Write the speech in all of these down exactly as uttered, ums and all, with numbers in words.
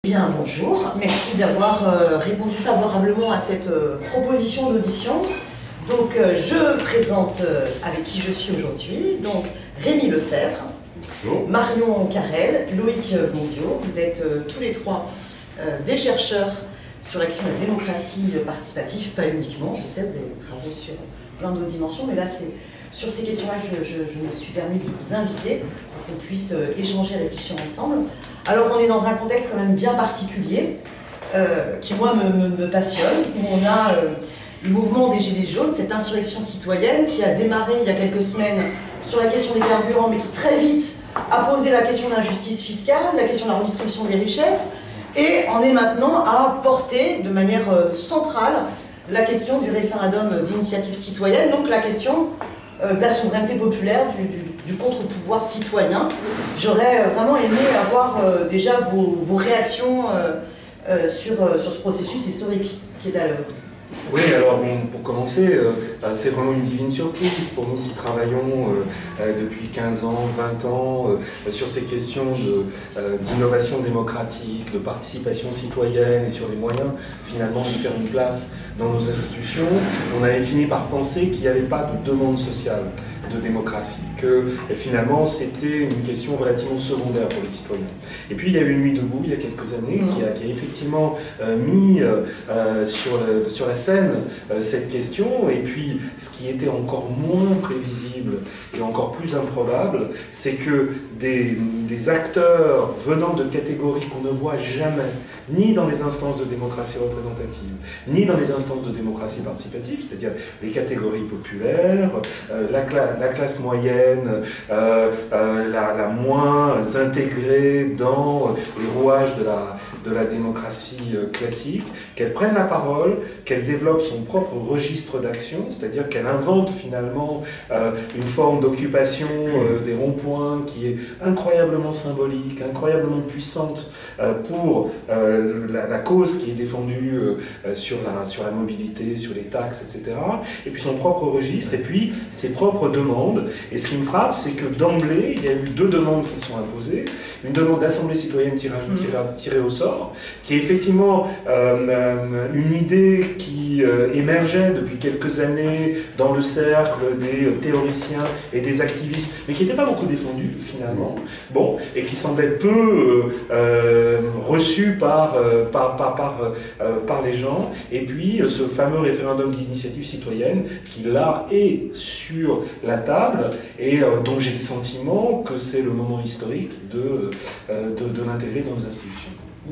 Bien, bonjour. Merci d'avoir euh, répondu favorablement à cette euh, proposition d'audition. Donc, euh, je présente euh, avec qui je suis aujourd'hui. Donc, Rémi Lefebvre, bonjour. Marion Carrel, Loïc Bondio. Vous êtes euh, tous les trois euh, des chercheurs sur l'action de la démocratie participative, pas uniquement. Je sais, vous avez des travaux sur plein d'autres dimensions, mais là, c'est sur ces questions-là que je, je, je me suis permise de vous inviter pour qu'on puisse euh, échanger et réfléchir ensemble. Alors, on est dans un contexte quand même bien particulier, euh, qui, moi, me, me, me passionne, où on a euh, le mouvement des Gilets jaunes, cette insurrection citoyenne qui a démarré il y a quelques semaines sur la question des carburants, mais qui très vite a posé la question de l'injustice fiscale, la question de la redistribution des richesses, et en est maintenant à porter de manière euh, centrale la question du référendum d'initiative citoyenne, donc la question euh, de la souveraineté populaire, du, du, du contre-pouvoir citoyen. J'aurais euh, vraiment aimé avoir euh, déjà vos, vos réactions euh, euh, sur, euh, sur ce processus historique qui est à l'œuvre. Oui, alors bon, pour commencer, euh, c'est vraiment une divine surprise pour nous qui travaillons euh, depuis quinze ans, vingt ans euh, sur ces questions d'innovation euh, démocratique, de participation citoyenne et sur les moyens finalement de faire une place dans nos institutions. On avait fini par penser qu'il n'y avait pas de demande sociale de démocratie, que finalement c'était une question relativement secondaire pour les citoyens. Et puis il y a eu une nuit debout il y a quelques années mmh. qui, a, qui a effectivement euh, mis euh, sur, le, sur la scène euh, cette question, et puis ce qui était encore moins prévisible et encore plus improbable, c'est que des, des acteurs venant de catégories qu'on ne voit jamais, ni dans les instances de démocratie représentative, ni dans les instances de démocratie participative, c'est-à-dire les catégories populaires, euh, la, cla la classe moyenne, euh, euh, la, la moins intégrée dans les rouages de la, de la démocratie euh, classique, qu'elle prenne la parole, qu'elle développe son propre registre d'action, c'est-à-dire qu'elle invente finalement euh, une forme d'occupation euh, des ronds-points qui est incroyablement symbolique, incroyablement puissante euh, pour euh, la, la cause qui est défendue euh, sur, la, sur la mobilité, sur les taxes, et cetera. Et puis son propre registre, et puis ses propres demandes. Et ce qui me frappe, c'est que d'emblée, il y a eu deux demandes qui sont imposées. Une demande d'assemblée citoyenne tirée, tirée au sort, qui est effectivement euh, une idée qui euh, émergeait depuis quelques années dans le cercle des euh, théoriciens et des activistes, mais qui n'était pas beaucoup défendue finalement, bon, et qui semblait peu euh, euh, reçue par, euh, par, par, par, euh, par les gens. Et puis euh, ce fameux référendum d'initiative citoyenne qui là est sur la table et euh, dont j'ai le sentiment que c'est le moment historique de, euh, de, de l'intégrer dans nos institutions. Mmh.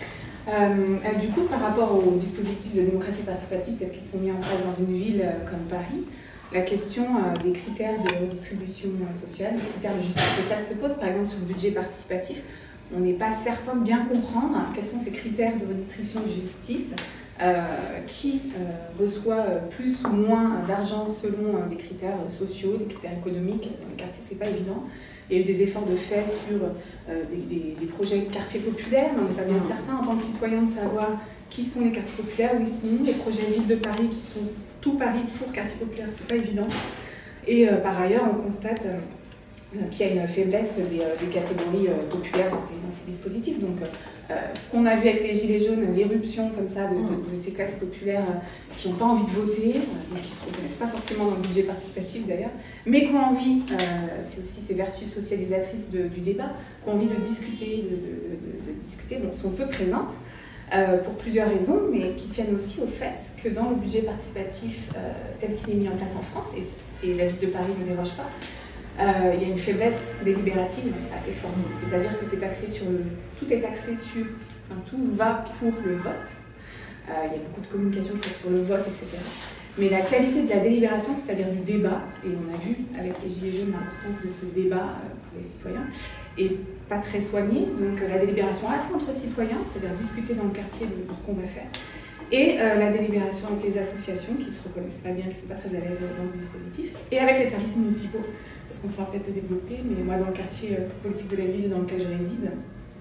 Euh, du coup, par rapport aux dispositifs de démocratie participative tels qu'ils sont mis en place dans une ville euh, comme Paris, la question euh, des critères de redistribution sociale, des critères de justice sociale se pose. Par exemple, sur le budget participatif, on n'est pas certain de bien comprendre quels sont ces critères de redistribution de justice, euh, qui euh, reçoit plus ou moins d'argent selon euh, des critères sociaux, des critères économiques. Dans les quartiers, c'est pas évident. Il y a eu des efforts de fait sur euh, des, des, des projets de quartiers populaires, mais on n'est pas bien certain en tant que citoyen de savoir qui sont les quartiers populaires, où ils sont, les projets Ville de Paris qui sont tout Paris pour quartiers populaires, c'est pas évident. Et euh, par ailleurs, on constate euh, qu'il y a une faiblesse des, des catégories euh, populaires dans ces, dans ces dispositifs. Donc, euh, ce qu'on a vu avec les Gilets jaunes, l'éruption comme ça de, de, de ces classes populaires euh, qui n'ont pas envie de voter, euh, qui ne se reconnaissent pas forcément dans le budget participatif d'ailleurs, mais qui ont envie, euh, c'est aussi ces vertus socialisatrices de, du débat, qui ont envie de discuter, de, de, de, de discuter, bon, sont peu présentes. Euh, pour plusieurs raisons, mais qui tiennent aussi au fait que dans le budget participatif euh, tel qu'il est mis en place en France, et, et la ville de Paris ne déroge pas, euh, il y a une faiblesse délibérative assez forte. C'est-à-dire que c'est axé sur le, tout est axé sur, enfin, tout va pour le vote. Euh, il y a beaucoup de communication qui est sur le vote, et cetera. Mais la qualité de la délibération, c'est-à-dire du débat, et on a vu avec les Gilets jaunes l'importance de ce débat pour les citoyens, est pas très soignée. Donc la délibération à la fois entre citoyens, c'est-à-dire discuter dans le quartier de, de ce qu'on va faire, et euh, la délibération avec les associations qui ne se reconnaissent pas bien, qui ne sont pas très à l'aise dans ce dispositif, et avec les services municipaux, parce qu'on pourra peut-être le développer, mais moi dans le quartier euh, politique de la ville dans lequel je réside,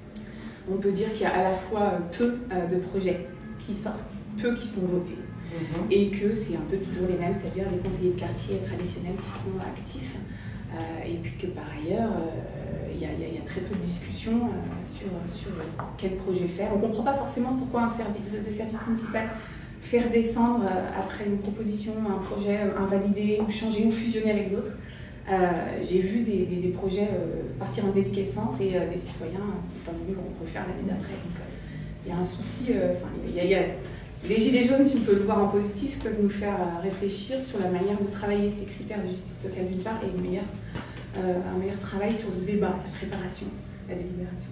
on peut dire qu'il y a à la fois peu euh, de projets qui sortent, peu qui sont votés. Mmh. Et que c'est un peu toujours les mêmes, c'est-à-dire les conseillers de quartier traditionnels qui sont actifs, euh, et puis que par ailleurs, euh, il y, y, y a très peu de discussions euh, sur, sur quel projet faire. On ne comprend pas forcément pourquoi un service, le service municipal faire descendre euh, après une proposition, un projet euh, invalidé ou changer ou fusionner avec d'autres. Euh, J'ai vu des, des, des projets euh, partir en déliquescence et euh, des citoyens n'ont pas voulu refaire l'année d'après. Donc il euh, y a un souci, enfin euh, il y, y a les Gilets jaunes, si on peut le voir en positif, peuvent nous faire euh, réfléchir sur la manière de travailler ces critères de justice sociale d'une part et une meilleure, euh, un meilleur travail sur le débat, la préparation, la délibération.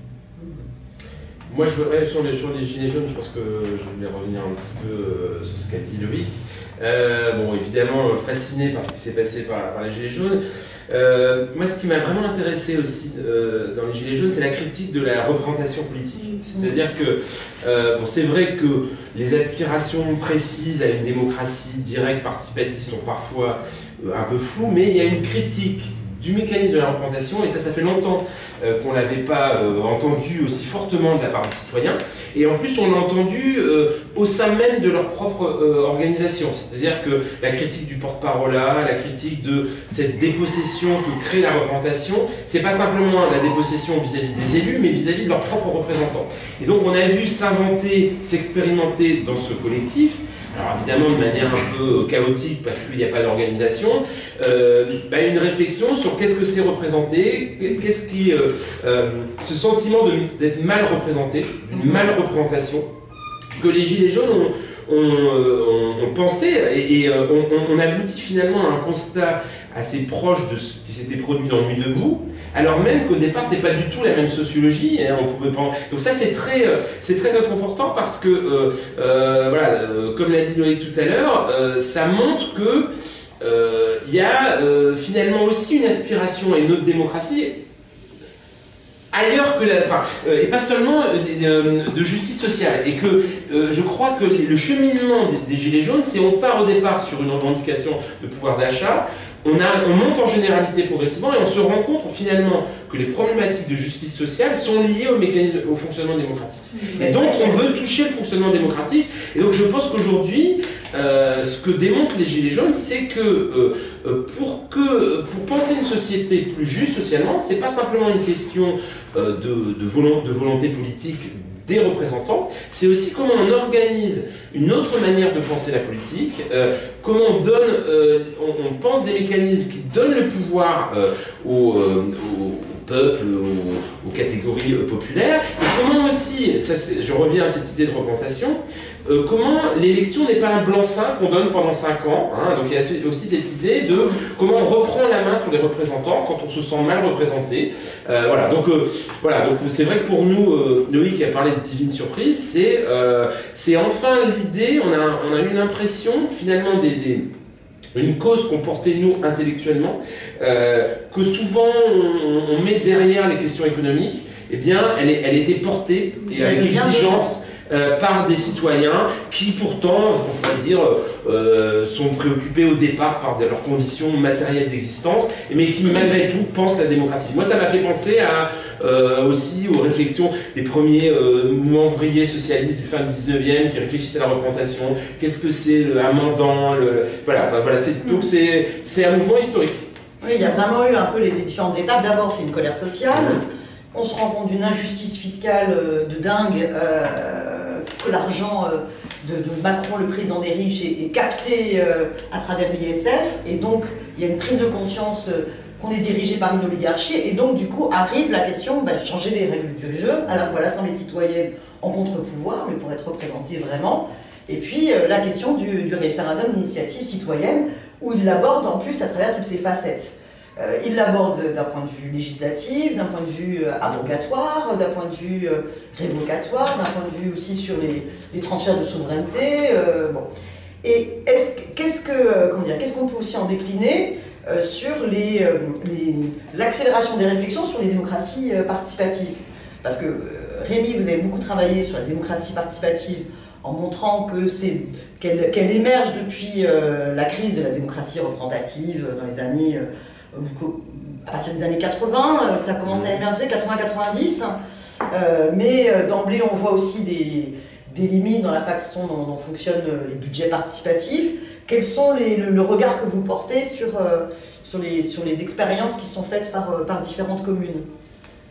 Moi, je voudrais, sur les, sur les Gilets jaunes, je pense que je voulais revenir un petit peu euh, sur ce qu'a dit Loïc. Euh, bon, évidemment, fasciné par ce qui s'est passé par, par les Gilets jaunes. Euh, moi, ce qui m'a vraiment intéressé aussi euh, dans les Gilets jaunes, c'est la critique de la représentation politique. C'est-à-dire que euh, bon, c'est vrai que les aspirations précises à une démocratie directe, participative, sont parfois euh, un peu floues, mais il y a une critique du mécanisme de la représentation, et ça, ça fait longtemps euh, qu'on ne l'avait pas euh, entendu aussi fortement de la part des citoyens, et en plus on l'a entendu euh, au sein même de leur propre euh, organisation, c'est-à-dire que la critique du porte-parole, la critique de cette dépossession que crée la représentation, c'est pas simplement la dépossession vis-à-vis des élus, mais vis-à-vis de leurs propres représentants. Et donc on a vu s'inventer, s'expérimenter dans ce collectif, alors évidemment de manière un peu chaotique parce qu'il n'y a pas d'organisation, euh, bah une réflexion sur qu'est-ce que c'est représenté, qu'est-ce qui, euh, euh, ce sentiment d'être mal représenté, une mal représentation, que les Gilets jaunes ont, ont, ont, ont pensé, et, et euh, on, on aboutit finalement à un constat assez proche de ce qui s'était produit dans Nuit debout, alors même qu'au départ c'est pas du tout la même sociologie, hein, on pouvait pas... donc ça c'est très, c'est très réconfortant parce que euh, euh, voilà, euh, comme l'a dit Loïc tout à l'heure, euh, ça montre que il euh, y a euh, finalement aussi une aspiration à une autre démocratie ailleurs que la, enfin, euh, et pas seulement euh, de justice sociale, et que euh, je crois que le cheminement des, des Gilets jaunes, c'est on part au départ sur une revendication de pouvoir d'achat, on, a, on monte en généralité progressivement et on se rend compte finalement que les problématiques de justice sociale sont liées au mécanisme, au fonctionnement démocratique. Et donc on veut toucher le fonctionnement démocratique, et donc je pense qu'aujourd'hui, euh, ce que démontrent les Gilets jaunes, c'est que euh, pour, que pour penser une société plus juste socialement, c'est pas simplement une question euh, de, de, volont, de volonté politique des représentants, c'est aussi comment on organise une autre manière de penser la politique, euh, comment on donne, euh, on, on pense des mécanismes qui donnent le pouvoir euh, aux, euh, aux peuple, aux, aux catégories euh, populaires, et comment aussi, ça, je reviens à cette idée de représentation, euh, comment l'élection n'est pas un blanc-seing qu'on donne pendant cinq ans, hein, donc il y a aussi cette idée de comment on reprend la main sur les représentants quand on se sent mal représenté. Euh, voilà, donc euh, voilà, donc c'est vrai que pour nous, euh, Loïc a parlé de divine surprise, c'est euh, c'est enfin l'idée, on a, on a eu l'impression finalement des, des une cause qu'on portait nous intellectuellement, euh, que souvent on, on met derrière les questions économiques, eh bien elle, est, elle était portée et avec exigence euh, par des citoyens qui pourtant, on pourrait dire, euh, sont préoccupés au départ par de, leurs conditions matérielles d'existence, mais qui malgré tout pensent la démocratie. Moi ça m'a fait penser à, euh, aussi aux réflexions des premiers euh, mouvements ouvriers socialistes du fin du dix-neuvième qui réfléchissaient à la représentation, qu'est-ce que c'est le amendant, le, voilà, enfin, voilà donc c'est un mouvement historique. Oui, il y a vraiment eu un peu les, les différentes étapes. D'abord c'est une colère sociale, on se rend compte d'une injustice fiscale de dingue, euh, que l'argent euh, de, de Macron, le président des riches, est, est capté euh, à travers l'I S F, et donc il y a une prise de conscience euh, qu'on est dirigé par une oligarchie, et donc du coup arrive la question bah, de changer les règles du jeu, à la fois l'Assemblée citoyenne en contre-pouvoir, mais pour être représentée vraiment, et puis euh, la question du, du référendum d'initiative citoyenne, où il l'aborde en plus à travers toutes ses facettes. Euh, il l'aborde d'un point de vue législatif, d'un point de vue euh, abrogatoire, d'un point de vue euh, révocatoire, d'un point de vue aussi sur les, les transferts de souveraineté. Euh, bon. Et qu'est-ce que, euh, comment dire, qu'est-ce qu'on peut aussi en décliner euh, sur l'accélération les, les, des réflexions sur les démocraties euh, participatives? Parce que euh, Rémi, vous avez beaucoup travaillé sur la démocratie participative en montrant que c'est qu'elle qu'elle émerge depuis euh, la crise de la démocratie représentative dans les années... Euh, à partir des années quatre-vingts, ça commence à émerger, quatre-vingts quatre-vingt-dix, euh, mais d'emblée on voit aussi des, des limites dans la façon dont, dont fonctionnent les budgets participatifs. Quels sont les, le, le regard que vous portez sur, euh, sur, les, sur les expériences qui sont faites par, par différentes communes?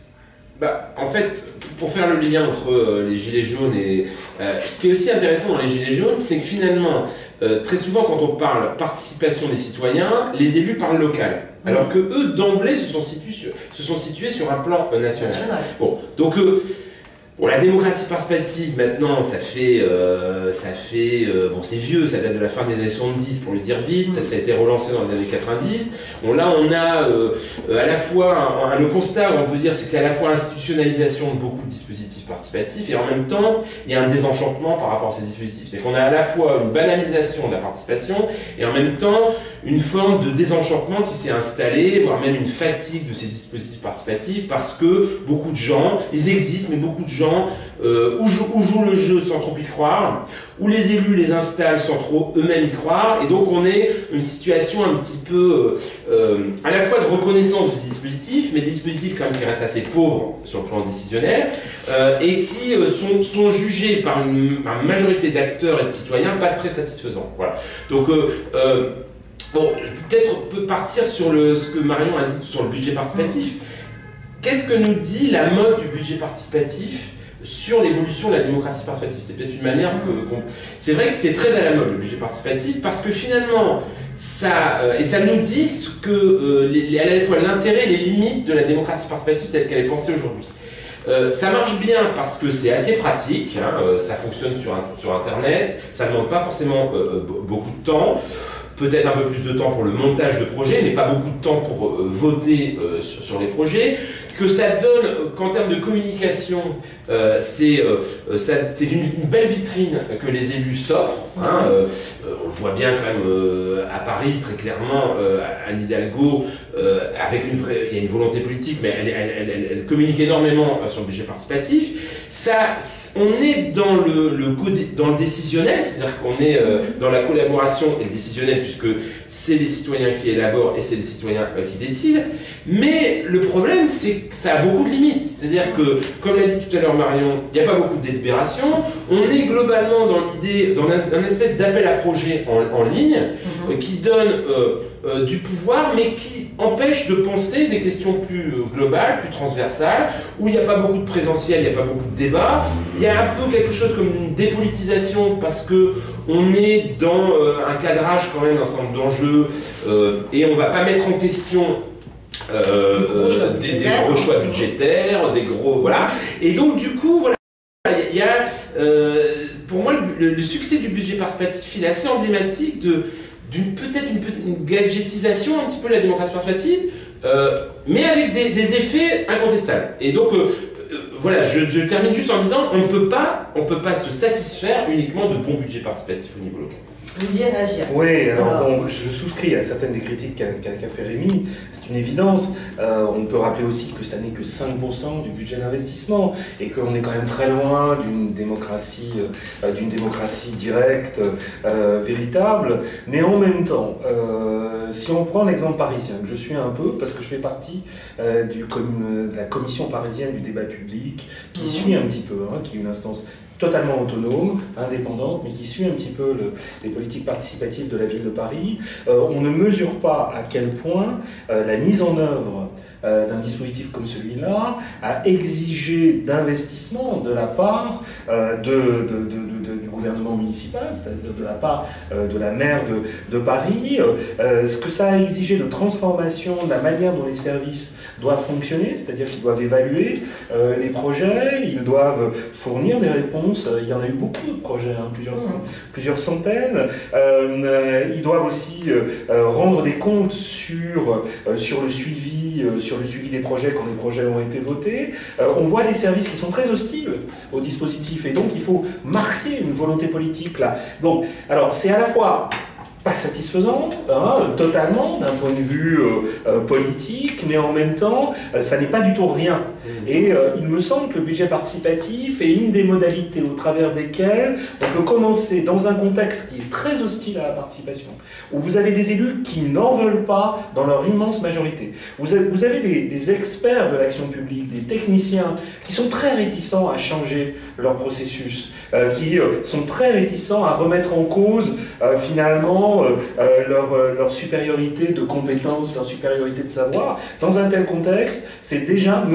Bah, en fait, pour faire le lien entre euh, les gilets jaunes et... Euh, ce qui est aussi intéressant dans les gilets jaunes, c'est que finalement, euh, très souvent quand on parle participation des citoyens, les élus parlent local. Mmh. Alors que eux, d'emblée, se sont situés sur, se sont situés sur un plan euh, national. national. Bon, donc... Euh, Bon, la démocratie participative, maintenant, ça fait, euh, ça fait, euh, bon, c'est vieux, ça date de la fin des années soixante-dix, pour le dire vite, ça, ça a été relancé dans les années quatre-vingt-dix. Bon, là, on a euh, à la fois, un, un, le constat, on peut dire, c'est qu'il y a à la fois l'institutionnalisation de beaucoup de dispositifs participatifs, et en même temps, il y a un désenchantement par rapport à ces dispositifs. C'est qu'on a à la fois une banalisation de la participation, et en même temps, une forme de désenchantement qui s'est installée, voire même une fatigue de ces dispositifs participatifs, parce que beaucoup de gens, ils existent, mais beaucoup de gens Euh, où, jouent, où jouent le jeu sans trop y croire, où les élus les installent sans trop eux-mêmes y croire, et donc on est une situation un petit peu euh, à la fois de reconnaissance du dispositif, mais des dispositifs quand même qui restent assez pauvres sur le plan décisionnel, euh, et qui euh, sont, sont jugés par une, par une majorité d'acteurs et de citoyens pas très satisfaisants. Voilà. Donc euh, euh, bon, je peux peut-être partir sur le, ce que Marion a dit sur le budget participatif. Qu'est-ce que nous dit la mode du budget participatif sur l'évolution de la démocratie participative? C'est peut-être une manière que... qu'on... C'est vrai que c'est très à la mode le budget participatif parce que finalement, ça, euh, et ça nous dit ce que, euh, les, à la fois l'intérêt et les limites de la démocratie participative telle qu'elle est pensée aujourd'hui. Euh, ça marche bien parce que c'est assez pratique, hein, euh, ça fonctionne sur, sur Internet, ça ne demande pas forcément euh, beaucoup de temps. Peut-être un peu plus de temps pour le montage de projets, mais pas beaucoup de temps pour euh, voter euh, sur, sur les projets, que ça donne euh, qu'en termes de communication, euh, c'est euh, une, une belle vitrine que les élus s'offrent. Hein, euh, on le voit bien quand même euh, à Paris, très clairement, euh, Anne Hidalgo, euh, avec une vraie, il y a une volonté politique, mais elle, elle, elle, elle, elle communique énormément sur le budget participatif. Ça, on est dans le, le, dans le décisionnel, c'est-à-dire qu'on est euh, dans la collaboration et le décisionnel, puisque c'est les citoyens qui élaborent et c'est les citoyens euh, qui décident. Mais le problème, c'est que ça a beaucoup de limites. C'est-à-dire que, comme l'a dit tout à l'heure Marion, il n'y a pas beaucoup de délibération. On est globalement dans l'idée, dans un, un espèce d'appel à projet en, en ligne, mm-hmm. euh, qui donne euh, euh, du pouvoir, mais qui empêche de penser des questions plus euh, globales, plus transversales, où il n'y a pas beaucoup de présentiel, il n'y a pas beaucoup de débat. Il y a un peu quelque chose comme une dépolitisation, parce que on est dans euh, un cadrage quand même d'un certain nombre d'enjeux, euh, et on ne va pas mettre en question Euh, euh, des, des gros choix budgétaires, des gros... Voilà. Et donc, du coup, voilà, il y a... Euh, pour moi, le, le succès du budget participatif, il est assez emblématique d'une peut-être une, une gadgetisation un petit peu de la démocratie participative, euh, mais avec des, des effets incontestables. Et donc, euh, euh, voilà, je, je termine juste en disant, on ne peut pas, on peut pas se satisfaire uniquement de bons budgets participatifs au niveau local. Vous vouliez réagir? Oui, alors, alors bon, je souscris à certaines des critiques qu'a qu'a, qu'a fait Rémi, c'est une évidence. Euh, on peut rappeler aussi que ça n'est que cinq pour cent du budget d'investissement et qu'on est quand même très loin d'une démocratie, euh, d'une démocratie directe, euh, véritable. Mais en même temps, euh, si on prend l'exemple parisien, que je suis un peu, parce que je fais partie euh, du com de la commission parisienne du débat public, qui mmh. suit un petit peu, hein, qui est une instance totalement autonome, indépendante, mais qui suit un petit peu le, les politiques participatives de la ville de Paris. Euh, on ne mesure pas à quel point euh, la mise en œuvre euh, d'un dispositif comme celui-là a exigé d'investissement de la part euh, de, de, de, de, du gouvernement municipal, c'est-à-dire de la part euh, de la maire de, de Paris, euh, ce que ça a exigé de transformation de la manière dont les services doivent fonctionner, c'est-à-dire qu'ils doivent évaluer euh, les projets, ils doivent fournir des réponses. Il y en a eu beaucoup de projets, hein, plusieurs, mmh. plusieurs centaines. Euh, ils doivent aussi euh, rendre des comptes sur, euh, sur, le suivi, euh, sur le suivi des projets quand les projets ont été votés. Euh, on voit des services qui sont très hostiles au dispositif et donc il faut marquer une volonté politique là. Donc, alors c'est à la fois pas satisfaisant, hein, totalement, d'un point de vue euh, euh, politique, mais en même temps, euh, ça n'est pas du tout rien. Et euh, il me semble que le budget participatif est une des modalités au travers desquelles on peut commencer dans un contexte qui est très hostile à la participation, où vous avez des élus qui n'en veulent pas dans leur immense majorité. Vous avez, vous avez des, des experts de l'action publique, des techniciens qui sont très réticents à changer leur processus, euh, qui euh, sont très réticents à remettre en cause euh, finalement Euh, leur, euh, leur supériorité de compétences, leur supériorité de savoir. Dans un tel contexte, c'est déjà, me semble-t-il,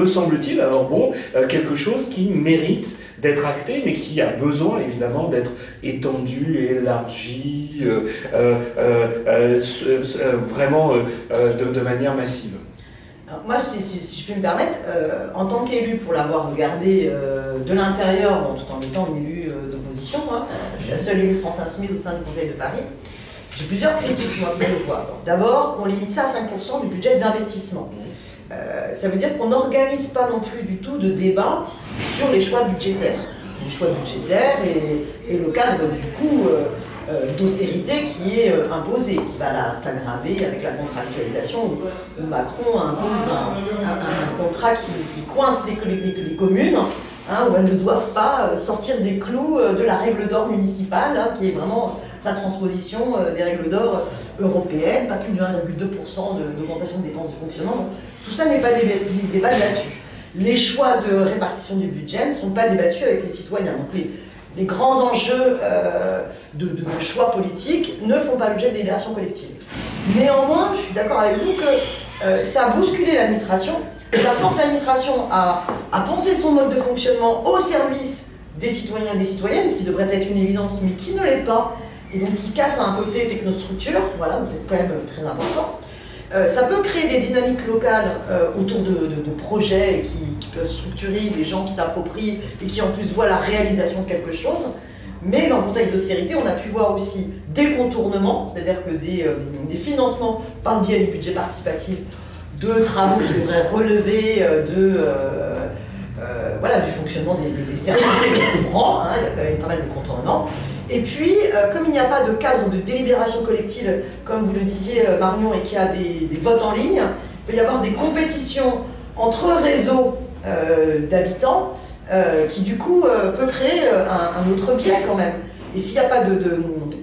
semble-t-il. Alors bon, euh, quelque chose qui mérite d'être acté, mais qui a besoin évidemment d'être étendu, élargi, euh, euh, euh, euh, vraiment euh, de, de manière massive. Alors moi, si, si, si je peux me permettre, euh, en tant qu'élu, pour l'avoir regardé euh, de l'intérieur, bon, tout en étant une élue euh, d'opposition, hein, je suis la seule élue France Insoumise au sein du Conseil de Paris, j'ai plusieurs critiques moi, que je vois. D'abord, on limite ça à cinq pour cent du budget d'investissement. Euh, ça veut dire qu'on n'organise pas non plus du tout de débat sur les choix budgétaires. Les choix budgétaires et, et le cadre du coup euh, euh, d'austérité qui est euh, imposé, qui va là s'aggraver avec la contractualisation où, où Macron impose un, un, un contrat qui, qui coince les, les, les communes, hein, où elles ne doivent pas sortir des clous de la règle d'or municipale, hein, qui est vraiment sa transposition euh, des règles d'or européennes, pas plus de un virgule deux pour cent d'augmentation de dépenses de fonctionnement. Donc, tout ça n'est pas débattu. Les choix de répartition du budget ne sont pas débattus avec les citoyens. Donc les, les grands enjeux euh, de, de, de choix politiques ne font pas l'objet de délibération collective. Néanmoins, je suis d'accord avec vous que euh, ça a bousculé l'administration, ça force l'administration à, à penser son mode de fonctionnement au service des citoyens et des citoyennes, ce qui devrait être une évidence, mais qui ne l'est pas, et donc qui casse un côté technostructure, voilà, c'est quand même très important. Euh, ça peut créer des dynamiques locales euh, autour de, de, de projets qui, qui peuvent structurer des gens qui s'approprient et qui en plus voient la réalisation de quelque chose. Mais dans le contexte d'austérité, on a pu voir aussi des contournements, c'est-à-dire que des, euh, des financements par le biais du budget participatif de travaux qui devraient relever euh, de, euh, euh, voilà, du fonctionnement des, des, des services courants, hein, il y a quand même pas mal de contournements. Et puis, euh, comme il n'y a pas de cadre de délibération collective, comme vous le disiez euh, Marion, et qu'il y a des, des votes en ligne, il peut y avoir des compétitions entre réseaux euh, d'habitants euh, qui du coup euh, peut créer euh, un, un autre biais quand même. Et s'il n'y a pas de, de,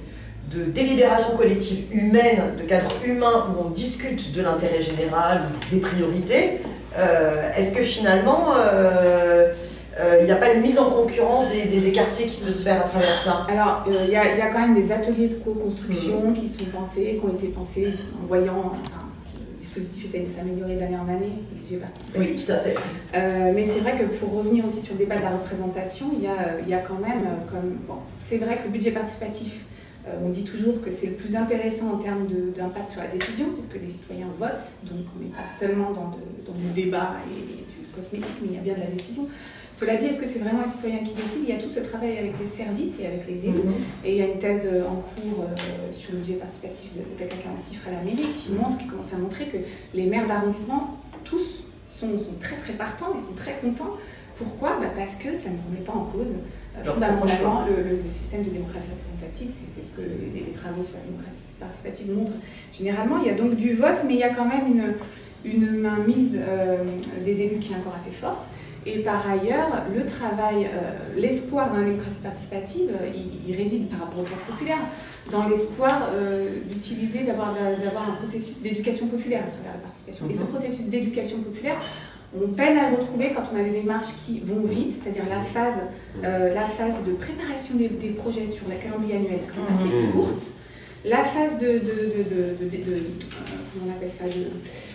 de délibération collective humaine, de cadre humain où on discute de l'intérêt général, des priorités, euh, est-ce que finalement... Euh, il euh, n'y a pas une mise en concurrence des, des, des quartiers qui peut se faire à travers ça? Alors, il euh, y, y a quand même des ateliers de co-construction mmh. qui sont pensés, qui ont été pensés en voyant enfin, le dispositif essaye de s'améliorer d'année en année, le budget participatif. Oui, tout à fait. Euh, mais c'est vrai que pour revenir aussi sur le débat de la représentation, il y a, y a quand même, comme bon, c'est vrai que le budget participatif, euh, on dit toujours que c'est le plus intéressant en termes d'impact sur la décision, puisque les citoyens votent, donc on n'est pas seulement dans, de, dans le débat et, et du cosmétique, mais il y a bien de la décision. Cela dit, est-ce que c'est vraiment les citoyens qui décident? Il y a tout ce travail avec les services et avec les élus. Mmh. Et il y a une thèse en cours euh, sur le budget participatif de, de quelqu'un qui a un chiffre à la mairie qui montre, qui commence à montrer que les maires d'arrondissement, tous, sont, sont très très partants et sont très contents. Pourquoi? Bah parce que ça ne remet pas en cause euh, fondamentalement le, le, le système de démocratie représentative. C'est ce que les, les travaux sur la démocratie participative montrent. Généralement, il y a donc du vote, mais il y a quand même une, une mainmise euh, des élus qui est encore assez forte. Et par ailleurs, le travail, euh, l'espoir dans la démocratie participative, euh, il, il réside par rapport aux classes populaires, dans l'espoir euh, d'utiliser, d'avoir un processus d'éducation populaire à travers la participation. Et ce processus d'éducation populaire, on peine à le retrouver quand on a des démarches qui vont vite, c'est-à-dire la phase, euh, la phase de préparation des, des projets sur la calendrier annuel, quand même assez courte, la phase de, de, de, de, de, de, de euh, comment on appelle ça, de,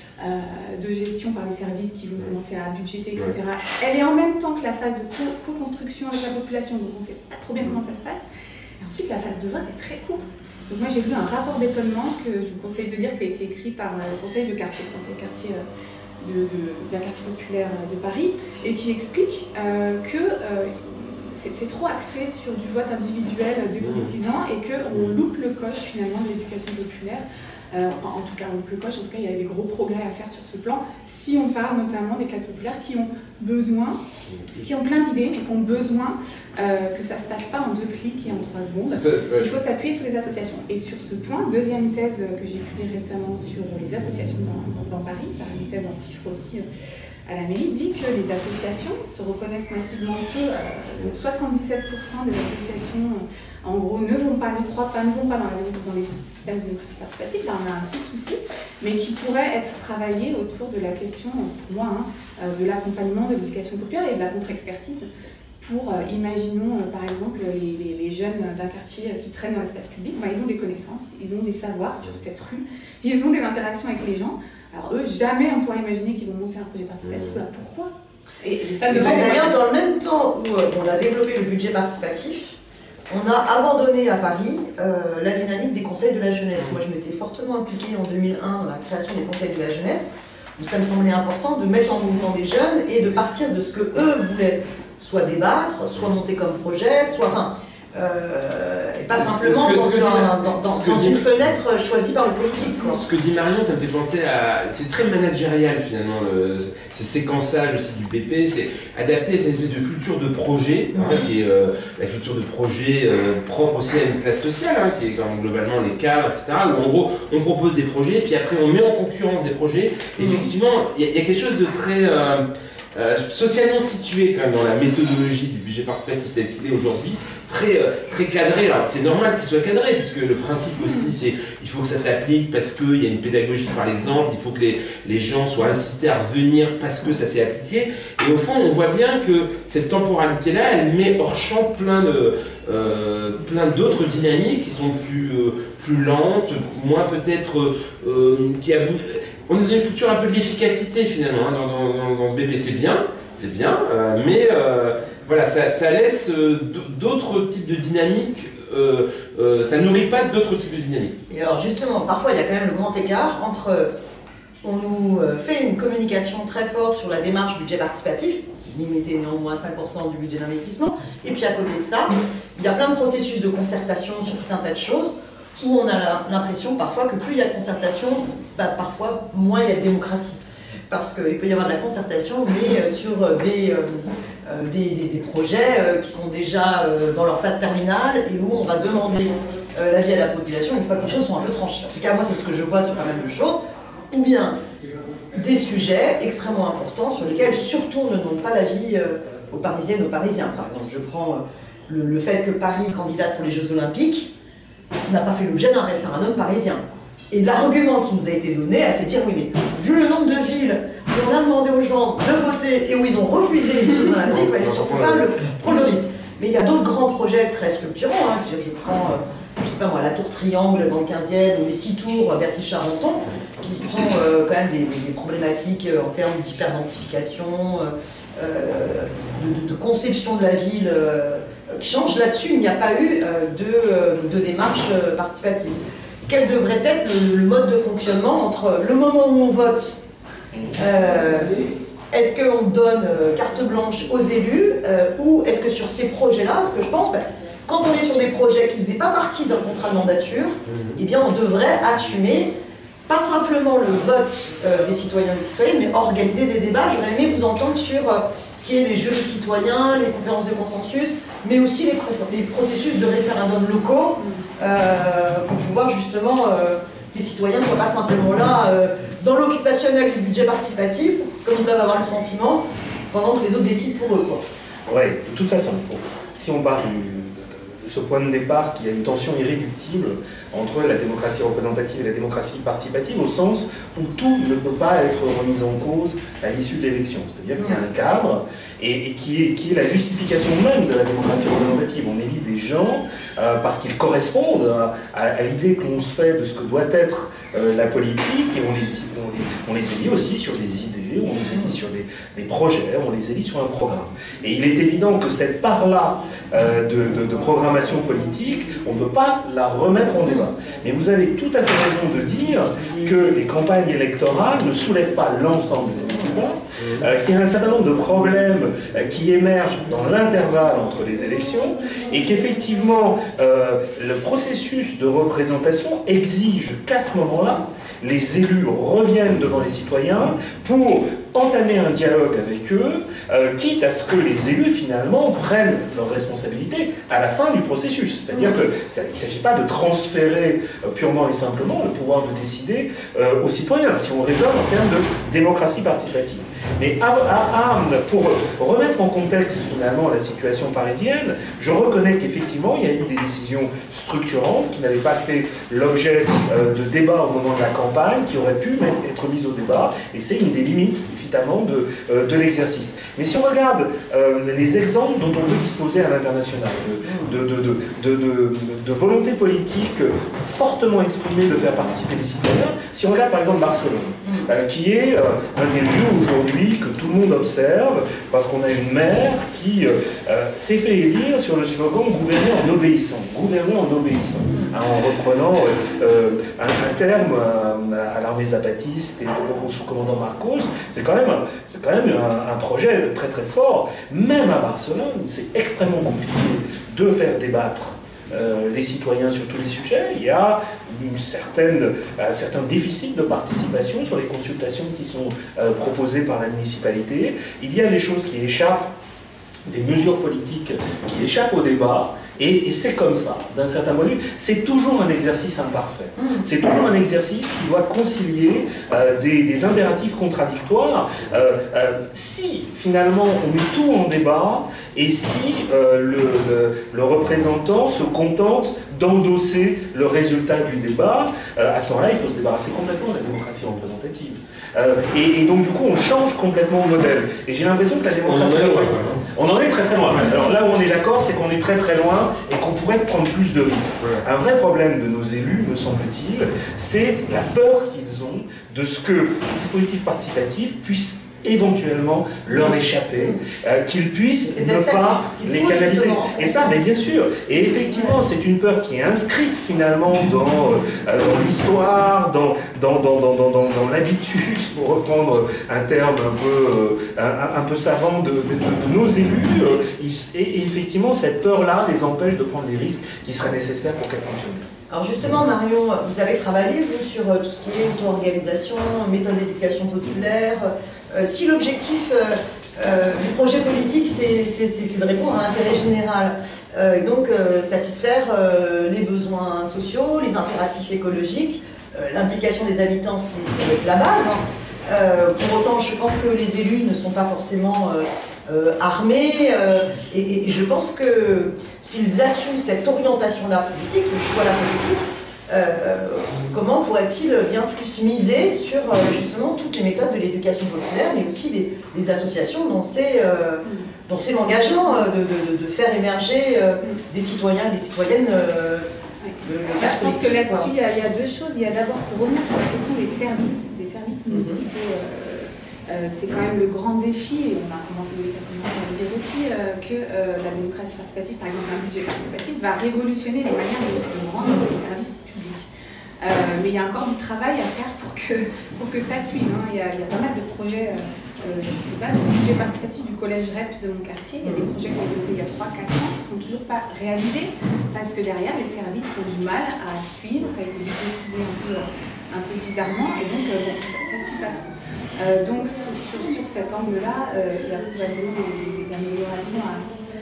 Euh, de gestion par les services qui vont commencer à budgéter, et cetera. Elle est en même temps que la phase de co-construction avec la population, donc on ne sait pas trop bien comment ça se passe. Et ensuite, la phase de vote est très courte. Donc moi, j'ai lu un rapport d'étonnement que je vous conseille de lire, qui a été écrit par le conseil de quartier, le conseil de quartier de, de, d'un quartier populaire de Paris, et qui explique euh, que euh, c'est trop axé sur du vote individuel dépolitisant et qu'on loupe le coche finalement de l'éducation populaire. Euh, enfin, en tout cas, on loupe le coche, en tout cas, il y a des gros progrès à faire sur ce plan, si on parle notamment des classes populaires qui ont besoin, qui ont plein d'idées, mais qui ont besoin euh, que ça ne se passe pas en deux clics et en trois secondes. Ça, il faut s'appuyer sur les associations. Et sur ce point, deuxième thèse que j'ai publiée récemment sur les associations dans, dans, dans Paris, par une thèse en chiffres aussi, euh, à la mairie, dit que les associations se reconnaissent massivement peu. Euh, donc soixante-dix-sept pour cent des associations, euh, en gros, ne vont pas, ne croient pas, ne vont pas dans, la, dans les systèmes de démocratie participative. Là, on a un petit souci, mais qui pourrait être travaillé autour de la question, pour moi, hein, euh, de l'accompagnement de l'éducation populaire et de la contre-expertise. Pour, euh, imaginons, euh, par exemple, les, les, les jeunes d'un quartier qui traînent dans l'espace public, ben, ils ont des connaissances, ils ont des savoirs sur cette rue, ils ont des interactions avec les gens. Alors eux, jamais on pourrait imaginer qu'ils vont monter un projet participatif. Ben, pourquoi? Et ça, C'est c'est d'ailleurs dans le même temps où euh, on a développé le budget participatif, on a abandonné à Paris euh, la dynamique des conseils de la jeunesse. Moi, je m'étais fortement impliquée en deux mille un dans la création des conseils de la jeunesse, où ça me semblait important de mettre en mouvement des jeunes et de partir de ce que eux voulaient, soit débattre, soit monter comme projet, soit... Enfin, Euh, et pas simplement ce que, ce que dans, dit, un, dans, dans, dans dit, une fenêtre choisie par le politique. Quoi. Ce que dit Marion, ça me fait penser à... C'est très managérial finalement, le, ce séquençage aussi du P P, c'est adapté à cette espèce de culture de projet, hein, qui est euh, la culture de projet euh, propre aussi à une classe sociale, hein, qui est quand même globalement les cadres, et cetera, où en gros on propose des projets, puis après on met en concurrence des projets. Et mmh. effectivement, il y, y a quelque chose de très... Euh, Euh, socialement situé quand même dans la méthodologie du budget participatif tel qu'il est aujourd'hui, très, euh, très cadré. Alors c'est normal qu'il soit cadré, puisque le principe aussi c'est il faut que ça s'applique parce qu'il y a une pédagogie par l'exemple, il faut que les, les gens soient incités à revenir parce que ça s'est appliqué. Et au fond on voit bien que cette temporalité-là, elle met hors champ plein de euh, plein d'autres dynamiques qui sont plus, euh, plus lentes, moins peut-être euh, qui aboutent. On est dans une culture un peu de l'efficacité finalement, hein, dans, dans, dans ce B P, c'est bien, c'est bien, euh, mais euh, voilà, ça, ça laisse euh, d'autres types de dynamiques, euh, euh, ça nourrit pas d'autres types de dynamiques. Et alors justement, parfois il y a quand même le grand écart entre, on nous fait une communication très forte sur la démarche budget participatif, limité néanmoins à cinq pour cent du budget d'investissement, et puis à côté de ça, il y a plein de processus de concertation sur tout un tas de choses, où on a l'impression parfois que plus il y a de concertation, bah, parfois moins il y a de démocratie. Parce qu'il peut y avoir de la concertation, mais sur des, euh, des, des, des projets euh, qui sont déjà euh, dans leur phase terminale et où on va demander euh, l'avis à la population une fois que les choses sont un peu tranchées. En tout cas, moi, c'est ce que je vois sur pas mal de choses. Ou bien des sujets extrêmement importants sur lesquels surtout on ne demande pas l'avis euh, aux Parisiennes, aux Parisiens. Par exemple, je prends euh, le, le fait que Paris candidate pour les Jeux Olympiques n'a pas fait l'objet d'un référendum parisien. Et l'argument qui nous a été donné a été de dire oui, mais vu le nombre de villes où on a demandé aux gens de voter et où ils ont refusé les Jeux Olympiques, il fallait surtout pas le, prendre le risque. Mais il y a d'autres grands projets très structurants. Hein. Je veux dire, je prends, euh, je sais pas moi, la tour Triangle dans le quinzième ou les six tours Bercy-Charenton, qui sont euh, quand même des, des problématiques en termes d'hyperdensification, euh, de, de, de conception de la ville. Euh, qui change. Là-dessus, il n'y a pas eu euh, de, euh, de démarche euh, participative. Quel devrait être le, le mode de fonctionnement entre le moment où on vote, euh, est-ce qu'on donne euh, carte blanche aux élus, euh, ou est-ce que sur ces projets-là, ce que je pense, ben, quand on est sur des projets qui ne faisaient pas partie d'un contrat de mandature, eh bien on devrait assumer pas simplement le vote euh, des citoyens et des citoyennes, mais organiser des débats. J'aurais aimé vous entendre sur euh, ce qui est les jurys citoyens, les conférences de consensus, mais aussi les, les processus de référendums locaux, euh, pour pouvoir justement, euh, les citoyens ne soient pas simplement là, euh, dans l'occupationnel du budget participatif, comme ils peuvent avoir le sentiment, pendant que les autres décident pour eux. Oui, de toute façon, si on parle du... de ce point de départ qu'il y a une tension irréductible entre la démocratie représentative et la démocratie participative, au sens où tout ne peut pas être remis en cause à l'issue de l'élection. C'est-à-dire qu'il y a un cadre et, et qui, est, qui est la justification même de la démocratie représentative. On élit des gens euh, parce qu'ils correspondent à, à, à l'idée que l'on se fait de ce que doit être euh, la politique, et on les, on, les, on les élit aussi sur des idées, on les élit sur des, des projets, on les élit sur un programme. Et il est évident que cette part-là euh, de, de, de programmation politique, on ne peut pas la remettre en débat. Mais vous avez tout à fait raison de dire que les campagnes électorales ne soulèvent pas l'ensemble des débats, euh, qu'il y a un certain nombre de problèmes euh, qui émergent dans l'intervalle entre les élections, et qu'effectivement, euh, le processus de représentation exige qu'à ce moment-là, les élus reviennent devant les citoyens pour entamer un dialogue avec eux, euh, quitte à ce que les élus, finalement, prennent leurs responsabilités à la fin du processus. C'est-à-dire qu'il ne s'agit pas de transférer euh, purement et simplement le pouvoir de décider euh, aux citoyens, si on raisonne en termes de démocratie participative. Mais à, à, à, pour remettre en contexte, finalement, la situation parisienne, je reconnais qu'effectivement, il y a eu des décisions structurantes qui n'avaient pas fait l'objet euh, de débats au moment de la campagne, qui auraient pu même être mises au débat, et c'est une des limites, évidemment, de, euh, de l'exercice. Mais si on regarde euh, les exemples dont on peut disposer à l'international, de, de, de, de, de, de, de volonté politique fortement exprimée de faire participer les citoyens, si on regarde par exemple Barcelone, euh, qui est euh, un des lieux aujourd'hui que tout le monde observe, parce qu'on a une maire qui euh, euh, s'est fait élire sur le slogan « Gouverner en obéissant ». Gouverner en obéissant, hein, en reprenant euh, un, un terme euh, à l'armée zapatiste et au sous-commandant Marcos. C'est quand même, c'est quand même un, un projet très très fort. Même à Barcelone, c'est extrêmement compliqué de faire débattre Euh, les citoyens sur tous les sujets. Il y a une certaine, un certain déficit de participation sur les consultations qui sont euh, proposées par la municipalité. Il y a des choses qui échappent, des mesures politiques qui échappent au débat, et, et c'est comme ça, d'un certain point de vue. C'est toujours un exercice imparfait. C'est toujours un exercice qui doit concilier euh, des, des impératifs contradictoires. Euh, euh, si, finalement, on met tout en débat, et si euh, le, le, le représentant se contente d'endosser le résultat du débat, euh, à ce moment-là, il faut se débarrasser complètement de la démocratie représentative. Euh, et, et donc, du coup, on change complètement le modèle. Et j'ai l'impression que la démocratie... On en est loin, on en est très très loin. Alors là où on est d'accord, c'est qu'on est très très loin et qu'on pourrait prendre plus de risques. Un vrai problème de nos élus, me semble-t-il, c'est la peur qu'ils ont de ce que le dispositif participatif puisse éventuellement leur échapper, euh, qu'ils puissent ne pas les canaliser. Et ça, mais bien sûr. Et effectivement, c'est une peur qui est inscrite finalement dans, euh, dans l'histoire, dans, dans, dans, dans, dans, dans, dans l'habitus, pour reprendre un terme un peu, euh, un, un peu savant de, de, de, de nos élus. Euh, et, et effectivement, cette peur-là les empêche de prendre les risques qui seraient nécessaires pour qu'elle fonctionne. Alors justement, Marion, vous avez travaillé, vous, sur tout ce qui est auto-organisation, méthode d'éducation populaire. Euh, si l'objectif euh, euh, du projet politique, c'est de répondre à l'intérêt général, euh, et donc euh, satisfaire euh, les besoins sociaux, les impératifs écologiques, euh, l'implication des habitants, c'est la base. Hein. Euh, pour autant, je pense que les élus ne sont pas forcément euh, euh, armés, euh, et, et je pense que s'ils assument cette orientation-là politique, ce choix-là politique, euh, comment pourrait-il bien plus miser sur euh, justement toutes les méthodes de l'éducation populaire, mais aussi les, les associations dont c'est euh, dont c'est l'engagement de, de, de faire émerger euh, des citoyens et des citoyennes. Euh, Le, le je pense que là-dessus, il, il y a deux choses. Il y a d'abord, pour revenir sur la question des services, des services municipaux, euh, euh, c'est quand même le grand défi, et on a commencé à le dire aussi, euh, que euh, la démocratie participative, par exemple un budget participatif, va révolutionner les manières de, de rendre les services publics. Euh, mais il y a encore du travail à faire pour que, pour que ça suive. Hein. Il, y a, il y a pas mal de projets, euh, euh, je ne sais pas, le budget participatif du collège R E P de mon quartier, il y a des projets qui ont été votés il y a trois quatre ans qui ne sont toujours pas réalisés parce que derrière les services ont du mal à suivre, ça a été budgétisé un peu, un peu bizarrement et donc euh, bon, ça ne suit pas trop. Euh, donc sur, sur, sur cet angle-là, euh, il y a probablement des, des améliorations à,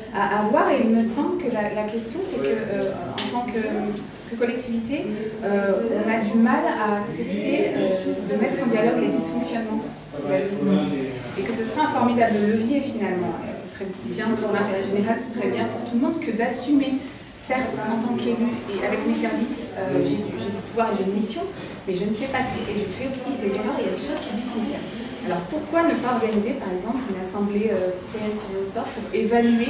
à avoir et il me semble que la, la question c'est que euh, en tant que, que collectivité, euh, on a du mal à accepter euh, de mettre en dialogue les dysfonctionnements de l'administration et que ce serait un formidable levier finalement. Et ce serait bien pour l'intérêt général, ce serait bien pour tout le monde que d'assumer. Certes, en tant qu'élu et avec mes services, euh, j'ai du, du pouvoir et j'ai une mission, mais je ne sais pas tout. Et je fais aussi des erreurs, il y a des choses qui dysfonctionnent. Alors pourquoi ne pas organiser, par exemple, une assemblée euh, citoyenne tirée au sort pour évaluer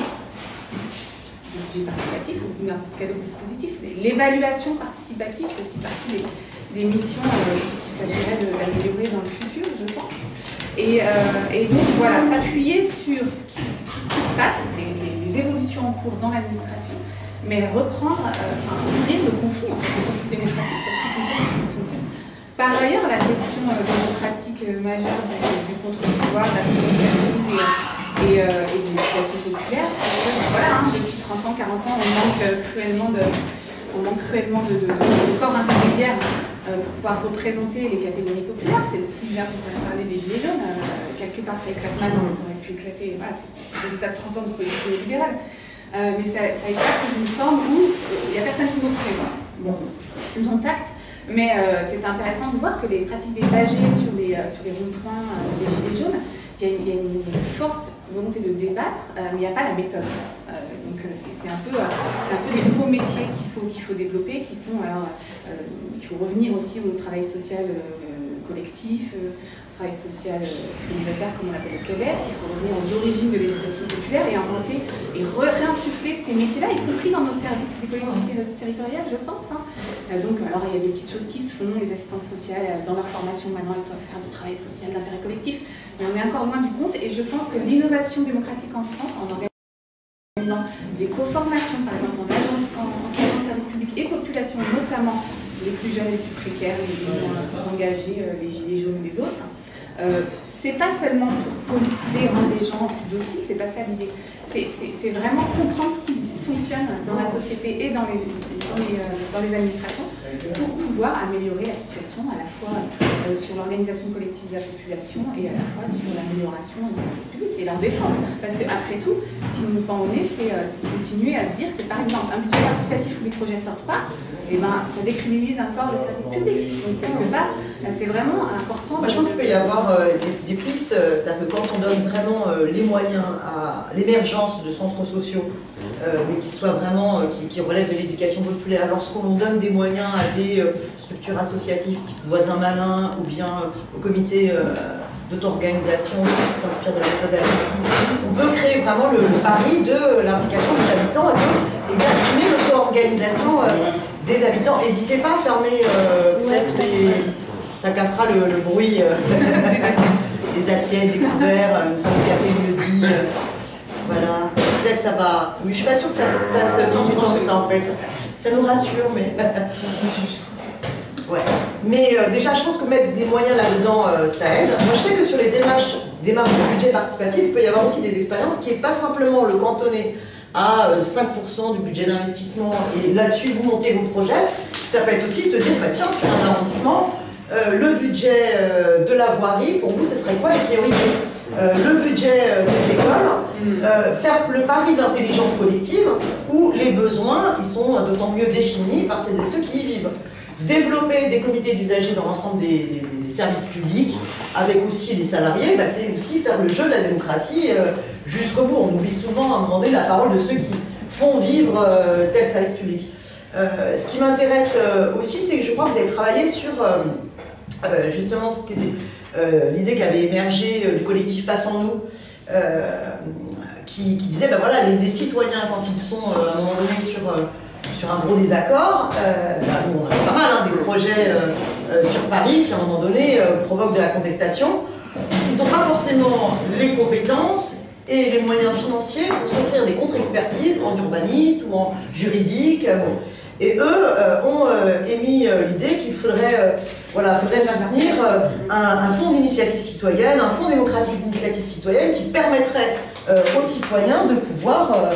le budget participatif ou n'importe quel autre dispositif? L'évaluation participative fait aussi partie des, des missions euh, qui s'agirait d'améliorer dans le futur, je pense. Et, euh, et donc voilà, s'appuyer sur ce qui, ce qui, ce qui se passe, les, les, les évolutions en cours dans l'administration, mais reprendre, euh, enfin, ouvrir le conflit, en fait, le conflit démocratique sur ce qui fonctionne et ce qui dysfonctionne. Par ailleurs, la question euh, démocratique euh, majeure du, du contre-pouvoir, de la contre-expertise et, et, euh, et de l'éducation populaire, c'est que, voilà, hein, depuis trente ans, quarante ans, on manque euh, cruellement de, on manque cruellement de, de, de, de corps intermédiaires euh, pour pouvoir représenter les catégories populaires. C'est aussi bien pour parler des gilets jaunes, euh, quelque part ça éclate maintenant, mais ça aurait pu éclater, voilà, c'est le résultat de trente ans de politique libérale. Euh, mais ça, ça éclate sous une forme où il n'y a personne qui nous représente. Bon, dont acte, mais euh, c'est intéressant de voir que les pratiques des A G sur les, euh, sur les ronds-points euh, des gilets jaunes, il y, y a une, une forte volonté de débattre, euh, mais il n'y a pas la méthode. Euh, donc c'est un, euh, un peu des nouveaux métiers qu'il faut, qu'il faut développer, qui sont, alors, euh, il faut revenir aussi au travail social euh, collectif, euh, travail social euh, communautaire comme on l'appelle au Québec. Il faut revenir aux origines de l'éducation populaire et inventer et réinsuffler ces métiers-là, y compris dans nos services des collectivités territoriales, je pense. Hein. Euh, donc, alors il y a des petites choses qui se font, les assistantes sociales, euh, dans leur formation maintenant, elles doivent faire du travail social d'intérêt collectif, mais on est encore loin du compte. Et je pense que l'innovation démocratique en ce sens, en organisant des co-formations, par exemple en agents de service public et population, notamment les plus jeunes, les plus précaires, les moins engagés, euh, les gilets jaunes et les autres. Euh, c'est pas seulement pour politiser et rendre les gens plus dociles, c'est pas ça l'idée. C'est vraiment comprendre ce qui dysfonctionne dans la société et dans les, dans les, euh, dans les administrations pour pouvoir améliorer la situation à la fois euh, sur l'organisation collective de la population et à la fois sur l'amélioration des services publics et leur défense. Parce qu'après tout, ce qui nous pend au nez, c'est euh, continuer à se dire que par exemple, un budget participatif où les projets ne sortent pas, et ben, ça décriminalise encore le service public. Donc quelque part, c'est vraiment important. Moi, je pense qu'il peut y avoir euh, des, des pistes, euh, c'est-à-dire que quand on donne vraiment euh, les moyens à l'émergence de centres sociaux, euh, mais qui soient vraiment, euh, qui, qui relèvent de l'éducation populaire, lorsqu'on donne des moyens à des euh, structures associatives, type Voisins Malins, ou bien euh, au comité euh, d'auto-organisation qui s'inspire de la méthode Alinsky, on peut créer vraiment le, le pari de l'implication des habitants et d'assumer l'auto-organisation euh, des habitants. N'hésitez pas à fermer euh, peut-être les... Ça cassera le, le bruit euh, des assiettes, des couverts, euh, ça me café le dit. Euh, voilà, peut-être ça va. Mais je suis pas sûre que ça, ça, ça change tant que ça en fait. Ça nous rassure, mais. Ouais. Mais euh, déjà, je pense que mettre des moyens là-dedans, euh, ça aide. Moi, je sais que sur les démarches, démarches de budget participatif, il peut y avoir aussi des expériences qui n'est pas simplement le cantonner à euh, cinq pour cent du budget d'investissement et là-dessus vous montez vos projets. Ça peut être aussi se dire, bah, tiens, sur un arrondissement, Euh, le budget euh, de la voirie, pour vous, ce serait quoi les priorités? euh, Le budget euh, des écoles, euh, faire le pari de l'intelligence collective, où les besoins ils sont d'autant mieux définis par celles et ceux qui y vivent. Développer des comités d'usagers dans l'ensemble des, des, des services publics, avec aussi les salariés, bah, c'est aussi faire le jeu de la démocratie euh, jusqu'au bout. On oublie souvent à un moment donné la parole de ceux qui font vivre euh, tel service public. Euh, ce qui m'intéresse euh, aussi, c'est que je crois que vous avez travaillé sur euh, euh, justement euh, l'idée qui avait émergé euh, du collectif Passe en nous, euh, qui, qui disait, ben voilà, les, les citoyens, quand ils sont euh, à un moment donné sur, euh, sur un gros désaccord, euh, ben, nous, on a pas mal hein, des projets euh, euh, sur Paris qui à un moment donné euh, provoquent de la contestation, ils n'ont pas forcément les compétences et les moyens financiers pour s'offrir des contre-expertises en urbanisme ou en juridique. Euh, bon. Et eux euh, ont euh, émis euh, l'idée qu'il faudrait, euh, voilà, faudrait soutenir euh, un, un fonds d'initiative citoyenne, un fonds démocratique d'initiative citoyenne qui permettrait euh, aux citoyens de pouvoir euh,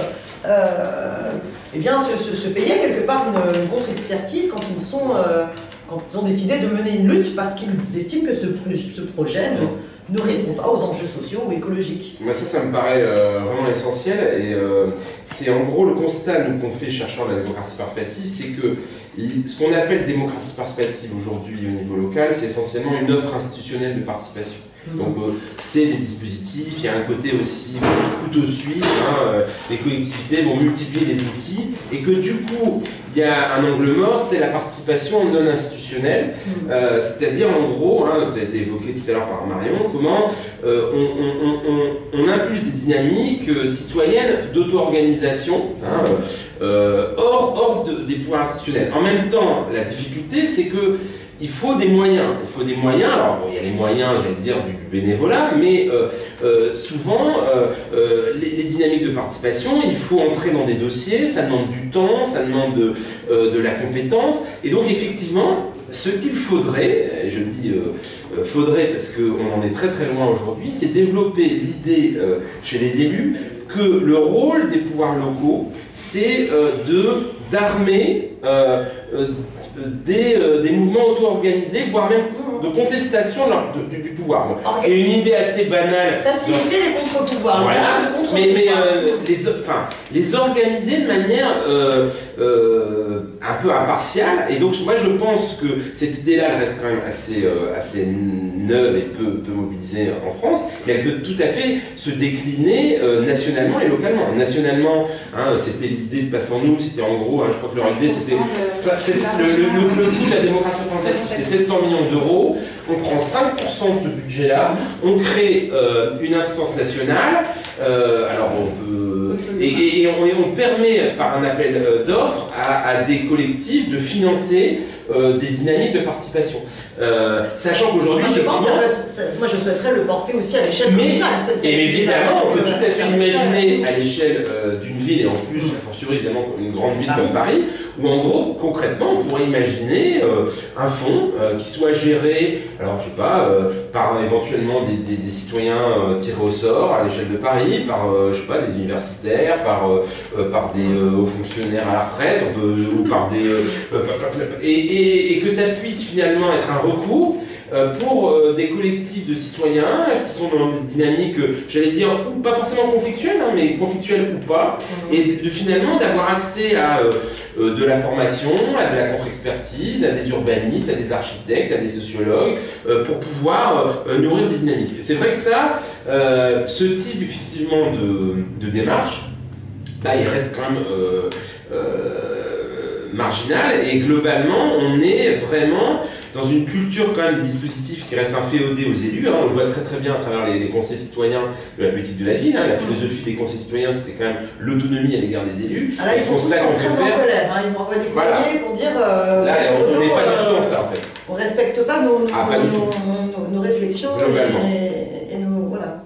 euh, eh bien, se, se, se payer quelque part une, une contre-expertise quand ils sont, euh, quand ils ont décidé de mener une lutte parce qu'ils estiment que ce, ce projet ne, ne répond pas aux enjeux sociaux ou écologiques. Moi, ça, ça me paraît euh, vraiment essentiel. Et euh, c'est en gros le constat qu'on fait cherchant la démocratie participative, c'est que ce qu'on appelle démocratie participative aujourd'hui au niveau local, c'est essentiellement une offre institutionnelle de participation. Donc euh, c'est des dispositifs, il y a un côté aussi couteau suisse, hein, euh, les collectivités vont multiplier les outils et que du coup il y a un angle mort, c'est la participation non institutionnelle, euh, c'est-à-dire en gros, hein, ça a été évoqué tout à l'heure par Marion, comment euh, on, on, on, on impulse des dynamiques euh, citoyennes d'auto-organisation, hein, euh, hors, hors de, des pouvoirs institutionnels. En même temps, la difficulté c'est que il faut des moyens, il faut des moyens, alors bon, il y a les moyens, j'allais dire, du bénévolat, mais euh, euh, souvent, euh, euh, les, les dynamiques de participation, il faut entrer dans des dossiers, ça demande du temps, ça demande de, euh, de la compétence, et donc effectivement, ce qu'il faudrait, et je dis euh, faudrait parce qu'on en est très très loin aujourd'hui, c'est développer l'idée euh, chez les élus que le rôle des pouvoirs locaux, c'est euh, de d'armer euh, euh, des, euh, des mouvements auto-organisés, voire même de contestation de leur, de, du, du pouvoir. Bon. Et une idée assez banale. Faciliter les contre-pouvoirs. Voilà. Mais, mais euh, les, enfin, les organiser de manière euh, euh, un peu impartial, et donc moi je pense que cette idée-là elle reste quand même assez, euh, assez neuve et peu, peu mobilisée en France, mais elle peut tout à fait se décliner euh, nationalement et localement. Nationalement, hein, c'était l'idée de Passe en nous, c'était en gros, hein, je crois que leur idée c'était le, le, le, le coût de la démocratie représentative, c'est sept cents millions d'euros, on prend cinq pour cent de ce budget-là, on crée euh, une instance nationale, euh, alors on peut... Et, et, on, et on permet par un appel d'offres à, à des collectifs de financer euh, des dynamiques de participation. Euh, sachant qu'aujourd'hui, moi, je pense que moi je souhaiterais le porter aussi à l'échelle communale. Et évidemment, on peut tout à fait l'imaginer à l'échelle euh, d'une ville, et en plus, a fortiori évidemment une grande ville comme Paris, où en gros, concrètement, on pourrait imaginer euh, un fonds euh, qui soit géré, alors je sais pas, euh, par éventuellement des, des, des citoyens euh, tirés au sort à l'échelle de Paris, par euh, je sais pas, des universitaires, par, euh, par des euh, hauts fonctionnaires à la retraite, on peut, ou par des... Euh, et, et, et que ça puisse finalement être un recours euh, pour euh, des collectifs de citoyens qui sont dans une dynamique, euh, j'allais dire, ou pas forcément conflictuelle, hein, mais conflictuelle ou pas, mmh. et de, de finalement d'avoir accès à euh, euh, de la formation, à de la contre-expertise, à des urbanistes, à des architectes, à des sociologues, euh, pour pouvoir euh, nourrir des dynamiques. C'est vrai que ça, euh, ce type effectivement de, de démarche, bah, il reste quand même euh, euh, marginal, et globalement on est vraiment dans une culture quand même des dispositifs qui restent inféodés aux élus, hein. On le voit très très bien à travers les, les conseils citoyens de la politique de la ville, hein. La philosophie des conseils citoyens c'était quand même l'autonomie à l'égard des élus. Ah là, ils sont tous très en colère, hein. Ils ont envoyé des courriers voilà. pour dire euh, là on n'est pas du tout dans ça en fait. On ne respecte pas nos, nos, ah, pas nos, nos, nos, nos réflexions et, et nos... voilà.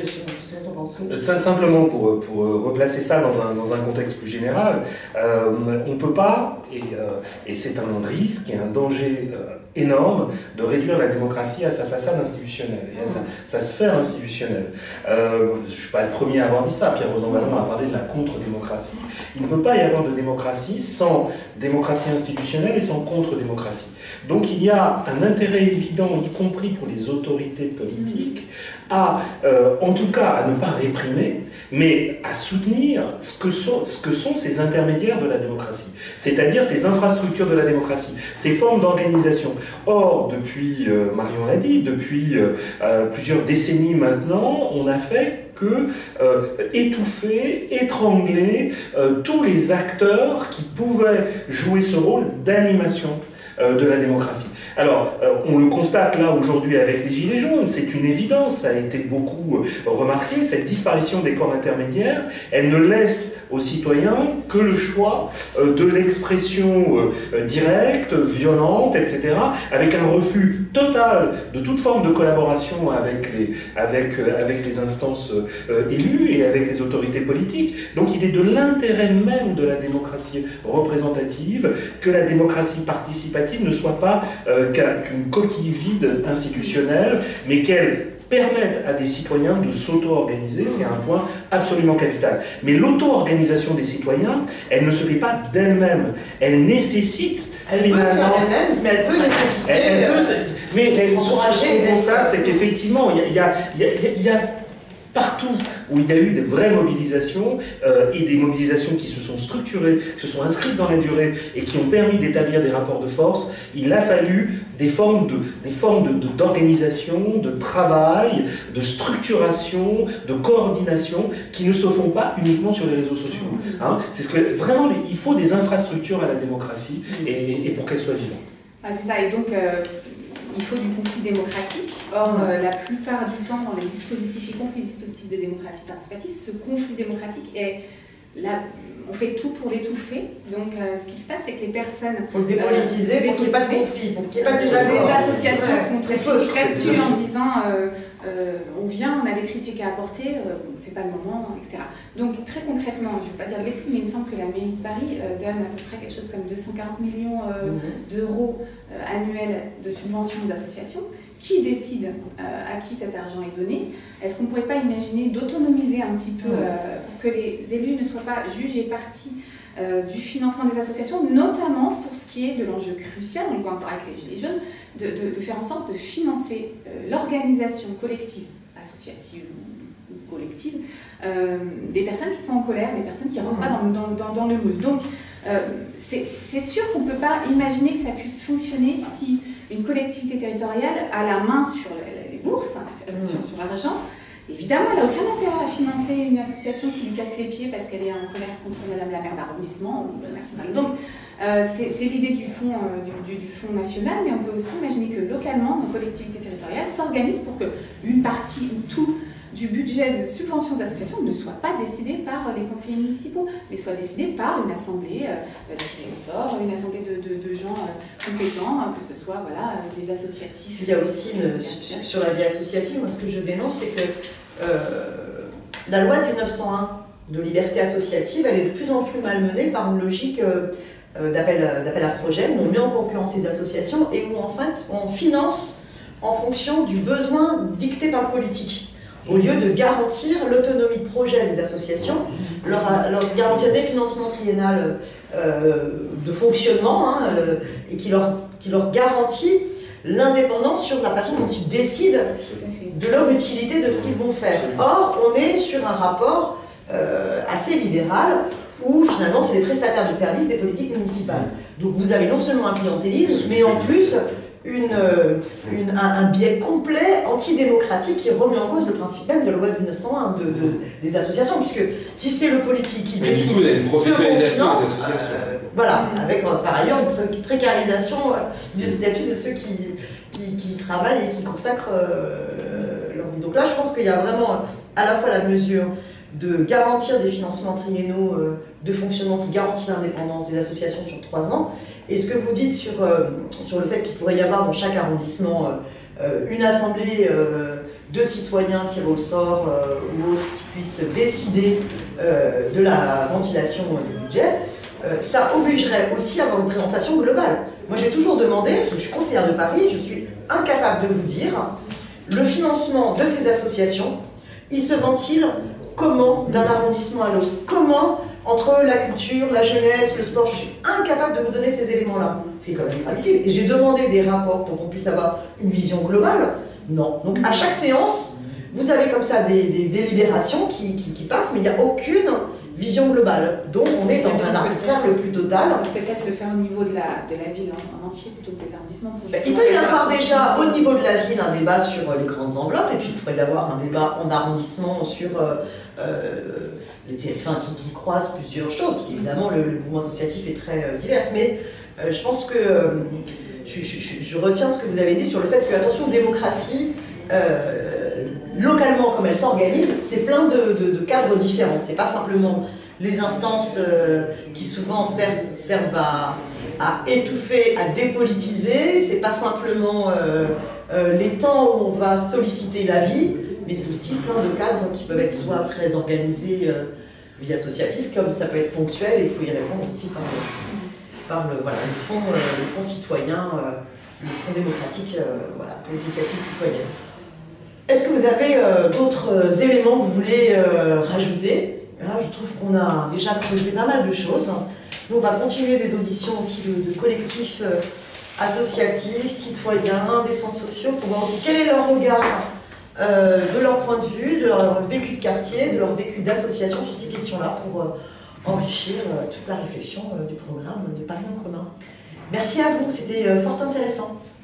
Simplement pour, pour replacer ça dans un, dans un contexte plus général, euh, on ne peut pas, et, euh, et c'est un risque et un danger euh, énorme, de réduire la démocratie à sa façade institutionnelle, et à sa, sa sphère institutionnelle. Euh, je ne suis pas le premier à avoir dit ça, Pierre Rosanvallon a parlé de la contre-démocratie. Il ne peut pas y avoir de démocratie sans démocratie institutionnelle et sans contre-démocratie. Donc il y a un intérêt évident, y compris pour les autorités politiques, à, euh, en tout cas, à ne pas réprimer, mais à soutenir ce que sont, ce que sont ces intermédiaires de la démocratie, c'est-à-dire ces infrastructures de la démocratie, ces formes d'organisation. Or, depuis, euh, Marion l'a dit, depuis euh, euh, plusieurs décennies maintenant, on a fait que euh, étouffer, étrangler euh, tous les acteurs qui pouvaient jouer ce rôle d'animation euh, de la démocratie. Alors, euh, on le constate là aujourd'hui avec les Gilets jaunes, c'est une évidence, ça a été beaucoup euh, remarqué, cette disparition des corps intermédiaires, elle ne laisse aux citoyens que le choix euh, de l'expression euh, directe, violente, et cetera, avec un refus total de toute forme de collaboration avec les, avec, euh, avec les instances euh, élues et avec les autorités politiques. Donc il est de l'intérêt même de la démocratie représentative que la démocratie participative ne soit pas euh, qu'une coquille vide institutionnelle, mais qu'elle permette à des citoyens de s'auto-organiser, c'est un point absolument capital. Mais l'auto-organisation des citoyens, elle ne se fait pas d'elle-même, elle nécessite Elle peut se faire elle-même, mais elle peut nécessiter... Elle, elle peut, mais mais ce qu'on constate, c'est qu'effectivement, il y a, il y, a, il y a partout où il y a eu des vraies mobilisations euh, et des mobilisations qui se sont structurées, qui se sont inscrites dans la durée et qui ont permis d'établir des rapports de force, il a fallu des formes de, des formes de, de, d'organisation, de travail, de structuration, de coordination qui ne se font pas uniquement sur les réseaux sociaux. Hein. C'est ce que vraiment il faut des infrastructures à la démocratie et, et pour qu'elle soit vivante. Ah, c'est ça. Et donc euh... il faut du conflit démocratique. Or, euh, la plupart du temps, dans les dispositifs, y compris les dispositifs de démocratie participative, ce conflit démocratique est là. On fait tout pour l'étouffer. Donc, euh, ce qui se passe, c'est que les personnes... Pour le dépolitiser, euh, pour qu'il n'y ait pas de conflit, pour qu'il n'y ait pas de désaccord. Les associations ouais. sont très critiques là-dessus en disant euh, euh, on vient, on a des critiques à apporter, euh, c'est pas le moment, et cetera. Donc, très concrètement, je ne vais pas dire de bêtises, mais il me semble que la mairie de Paris euh, donne à peu près quelque chose comme deux cent quarante millions euh, mmh. d'euros euh, annuels de subventions aux associations. Qui décide euh, à qui cet argent est donné? Est-ce qu'on ne pourrait pas imaginer d'autonomiser un petit peu euh, pour que les élus ne soient pas jugés partis euh, du financement des associations, notamment pour ce qui est de l'enjeu crucial, on le voit encore avec les Gilets jaunes, de, de, de faire en sorte de financer euh, l'organisation collective, associative ou, ou collective, euh, des personnes qui sont en colère, des personnes qui ne rentrent pas dans, dans, dans, dans le moule. Donc, Euh, c'est sûr qu'on ne peut pas imaginer que ça puisse fonctionner si une collectivité territoriale a la main sur les, les bourses, hein, sur, sur, sur l'argent. Évidemment, elle n'a aucun intérêt à financer une association qui lui casse les pieds parce qu'elle est en colère contre Madame la maire d'arrondissement ou merci Marie. Donc, euh, c'est l'idée du fonds euh, du, du, du fonds national, mais on peut aussi imaginer que localement, nos collectivités territoriales s'organisent pour qu'une partie ou tout du budget de subventions aux associations ne soit pas décidé par les conseillers municipaux, mais soit décidé par une assemblée euh, tirée au sort, une assemblée de, de, de gens euh, compétents, que ce soit voilà, des associatifs. Il y a aussi, une, sur, sur la vie associative, moi ce que je dénonce, c'est que euh, la loi mille neuf cent un de liberté associative, elle est de plus en plus malmenée par une logique euh, d'appel à projet, où on met en concurrence les associations et où en fait on finance en fonction du besoin dicté par le politique. Au lieu de garantir l'autonomie de projet des associations, leur, leur garantir des financements triennales euh, de fonctionnement hein, euh, et qui leur, qui leur garantit l'indépendance sur la façon dont ils décident de leur utilité, de ce qu'ils vont faire. Or, on est sur un rapport euh, assez libéral où finalement c'est les prestataires de services des politiques municipales. Donc vous avez non seulement un clientélisme, mais en plus Une, une, un, un biais complet antidémocratique qui remet en cause le principe même de la loi de mille neuf cent un de, de, des associations, puisque si c'est le politique qui mais décide du coup, il y a une professionnalisation des associations. Euh, voilà, avec euh, par ailleurs une précarisation du statut de ceux qui, qui, qui travaillent et qui consacrent euh, leur vie. Donc là, je pense qu'il y a vraiment à la fois la mesure de garantir des financements triennaux euh, de fonctionnement qui garantit l'indépendance des associations sur trois ans. Et ce que vous dites sur, euh, sur le fait qu'il pourrait y avoir dans chaque arrondissement euh, une assemblée euh, de citoyens tirés au sort euh, ou autres qui puissent décider euh, de la ventilation du budget, euh, ça obligerait aussi à avoir une présentation globale. Moi j'ai toujours demandé, parce que je suis conseillère de Paris, je suis incapable de vous dire le financement de ces associations, il se ventile comment d'un arrondissement à l'autre, comment entre la culture, la jeunesse, le sport, je suis incapable de vous donner ces éléments-là. C'est quand même impossible. Et j'ai demandé des rapports pour qu'on puisse avoir une vision globale. Non. Donc à chaque séance, vous avez comme ça des, des délibérations qui, qui, qui passent, mais il n'y a aucune vision globale. Donc on est dans un arbitraire le plus total. Peut-être le faire au niveau de la, de la ville en, en entier plutôt que des arrondissements. Ben, il peut y avoir déjà au niveau de la ville un débat sur les grandes enveloppes, et puis il pourrait y avoir un débat en arrondissement sur euh, euh, les enfin, qui, qui croisent plusieurs choses. Donc évidemment le, le mouvement associatif est très euh, divers, mais euh, je pense que euh, je, je, je retiens ce que vous avez dit sur le fait que, attention, démocratie, euh, localement comme elle s'organise, c'est plein de, de, de cadres différents. C'est pas simplement les instances euh, qui souvent servent, servent à, à étouffer, à dépolitiser, c'est pas simplement euh, euh, les temps où on va solliciter la vie, mais c'est aussi plein de cadres qui peuvent être soit très organisés euh, vie associative, comme ça peut être ponctuel, et il faut y répondre aussi par le, par le, voilà, le, fonds, euh, le fonds citoyen, euh, le fonds démocratique euh, voilà, pour les initiatives citoyennes. Est-ce que vous avez euh, d'autres euh, éléments que vous voulez euh, rajouter? Là, je trouve qu'on a déjà creusé pas mal de choses. Nous, on va continuer des auditions aussi de, de collectifs euh, associatifs, citoyens, des centres sociaux, pour voir aussi quel est leur regard euh, de leur point de vue, de leur vécu de quartier, de leur vécu d'association sur ces questions-là, pour euh, enrichir euh, toute la réflexion euh, du programme de Paris en commun. Merci à vous, c'était euh, fort intéressant.